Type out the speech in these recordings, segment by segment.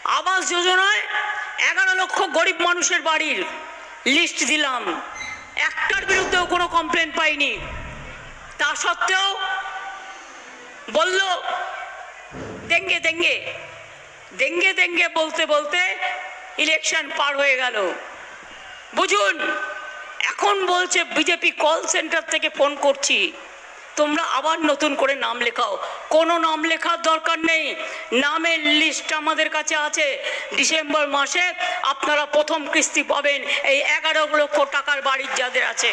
আবাস যোজনায় 11 লক্ষ গরিব মানুষের বাড়ির লিস্ট দিলাম, একটার বিরুদ্ধেও কোনো কমপ্লেন পাইনি। তা সত্ত্বেও বলল দেঙ্গে দেঙ্গে দেঙ্গে দেঙ্গে বলতে বলতে ইলেকশন পার হয়ে গেল। বুঝুন, এখন বলছে বিজেপি কল সেন্টার থেকে ফোন করছি, তোমরা আবার নতুন করে নাম লেখাও। কোনো নাম লেখার দরকার নেই, নামের লিস্ট আমাদের কাছে আছে। ডিসেম্বর মাসে আপনারা প্রথম কিস্তি পাবেন এই 11 লক্ষ টাকার বাড়ির যাদের আছে।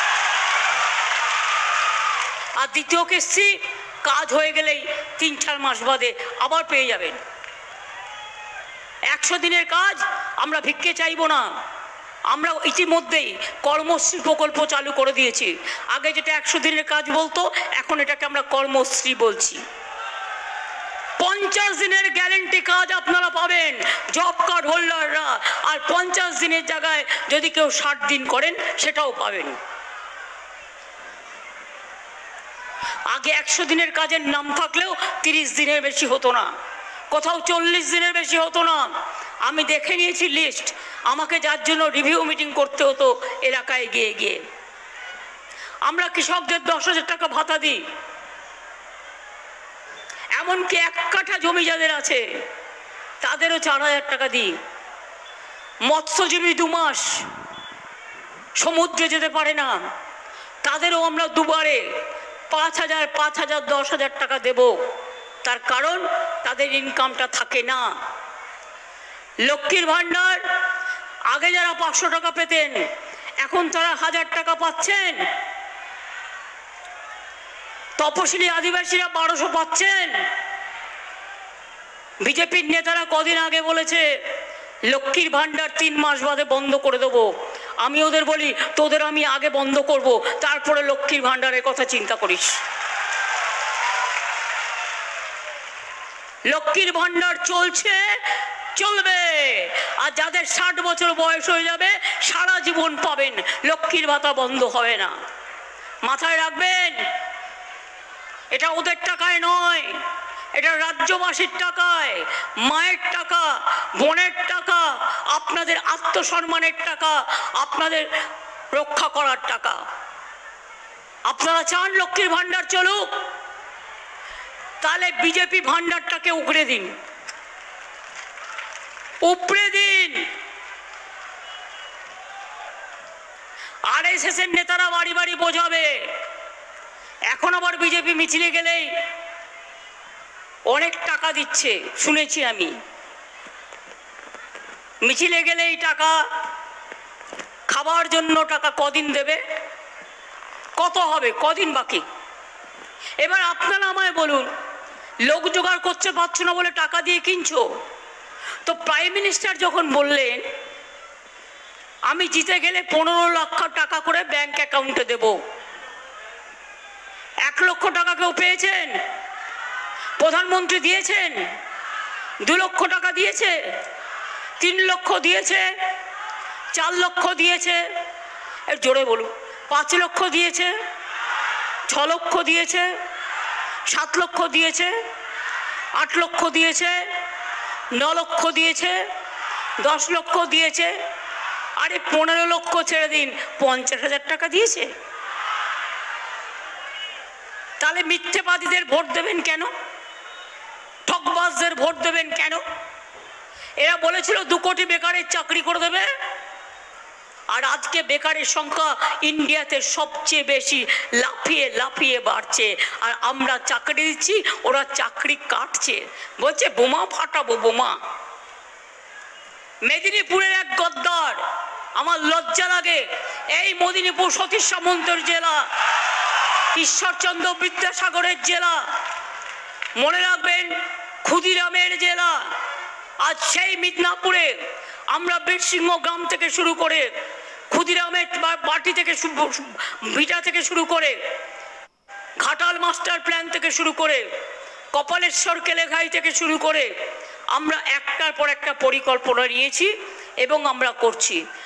আর দ্বিতীয় কিস্তি কাজ হয়ে গেলেই 3-4 মাস বাদে আবার পেয়ে যাবেন। 100 দিনের কাজ আমরা ভিক্ষে চাইব না। আমরা ইতিমধ্যেই কর্মশ্রী প্রকল্প চালু করে দিয়েছি। আগে যেটা 100 দিনের কাজ বলতো, এখন এটাকে আমরা কর্মশ্রী বলছি। 50 দিনের গ্যারেন্টি কাজ আপনারা পাবেন জব কার্ড হোল্ডাররা, আর 50 দিনের জায়গায় যদি কেউ 60 দিন করেন সেটাও পাবেন। আগে 100 দিনের কাজের নাম থাকলেও 30 দিনের বেশি হতো না, কোথাও 40 দিনের বেশি হতো না। আমি দেখে নিয়েছি লিস্ট, আমাকে যার জন্য রিভিউ মিটিং করতে হতো এলাকায় গিয়ে গিয়ে। আমরা কৃষকদের 10,000 টাকা ভাতা দিই, এমনকি 1 কাঠা জমি যাদের আছে তাদেরও 4,000 টাকা দিই। মৎস্যজীবী 2 মাস সমুদ্রে যেতে পারে না, তাদেরও আমরা দুবারে 5,000, 5,000, 10,000 টাকা দেব। তার কারণ তাদের ইনকামটা থাকে না। লক্ষ্মীর ভান্ডার আগে যারা 500 টাকা পেতেন, এখন তারা 1000 টাকা পাচ্ছেন। তপশিলি আদিবাসীরা 1200 পাচ্ছেন। বিজেপির নেতারা কদিন আগে বলেছে লক্ষ্মীর ভান্ডার 3 মাস বাদে বন্ধ করে দেবো। আমি ওদের বলি, তোদের আমি আগে বন্ধ করব, তারপরে লক্ষ্মীর ভান্ডারের কথা চিন্তা করিস। লক্ষ্মীর ভান্ডার চলছে, চলবে। আর যাদের 60 বছর বয়স হয়ে যাবে সারা জীবন পাবেন, লক্ষ্মীর ভাতা বন্ধ হবে না। মাথায় রাখবেন, এটা ওদের টাকায় নয়, এটা রাজ্যবাসীর টাকায়, মায়ের টাকা, বোনের টাকা, আপনাদের আত্মসম্মানের টাকা, আপনাদের রক্ষা করার টাকা। আপনারা চান লক্ষ্মীর ভান্ডার চলুক, তাহলে বিজেপি ভান্ডারটাকে উপড়ে দিন, উপড়ে দিন। RSS এর নেতারা বাড়ি বাড়ি বোঝাবে। এখন আবার বিজেপি মিছিলে গেলেই অনেক টাকা দিচ্ছে, শুনেছি আমি। মিছিলে গেলেই টাকা, খাবার জন্য টাকা কদিন দেবে, কত হবে, কদিন বাকি। এবার আপনারা আমায় বলুন, লোক জোগাড় করতে পারছো না বলে টাকা দিয়ে কিনছো। তো প্রাইম মিনিস্টার যখন বললেন আমি জিতে গেলে 15 লক্ষ টাকা করে ব্যাংক অ্যাকাউন্টে দেব, 1 লক্ষ টাকা কেউ পেয়েছেন? প্রধানমন্ত্রী দিয়েছেন? 2 লক্ষ টাকা দিয়েছে, 3 লক্ষ দিয়েছে, 4 লক্ষ দিয়েছে, এর জোরে বলুন। 5 লক্ষ দিয়েছে, 6 লক্ষ দিয়েছে, 7 লক্ষ দিয়েছে, 8 লক্ষ দিয়েছে, 9 লক্ষ দিয়েছে, 10 লক্ষ দিয়েছে। আরে 15 লক্ষ ছেড়ে দিন, 50,000 টাকা দিয়েছে। তাহলে মিথ্যেবাদীদের ভোট দেবেন কেন? ঠকবাজদের ভোট দেবেন কেন? এরা বলেছিল 2 কোটি বেকারের চাকরি করে দেবে, আর আজকে বেকারের সংখ্যা ইন্ডিয়াতে সবচেয়ে বেশি, লাফিয়ে লাফিয়ে বাড়ছে। আর আমরা চাকরি দিচ্ছি, ওরা চাকরি কাটছে, বলছে বোমা ফাটাবো বোমা। মেদিনীপুরের এক গদ্দার, আমার লজ্জা লাগে, এই মেদিনীপুর সতীশ সামন্তের জেলা, ঈশ্বরচন্দ্র বিদ্যাসাগরের জেলা, মনে রাখবেন ক্ষুদিরামের জেলা। আজ সেই মিদনাপুরে আমরা বীরসিংহ গ্রাম থেকে শুরু করে, ক্ষুদিরামের বাটি থেকে, ভিটা থেকে শুরু করে, ঘাটাল মাস্টার প্ল্যান থেকে শুরু করে, কপালেশ্বর কেলেঘাই থেকে শুরু করে আমরা একটার পর একটা পরিকল্পনা নিয়েছি এবং আমরা করছি।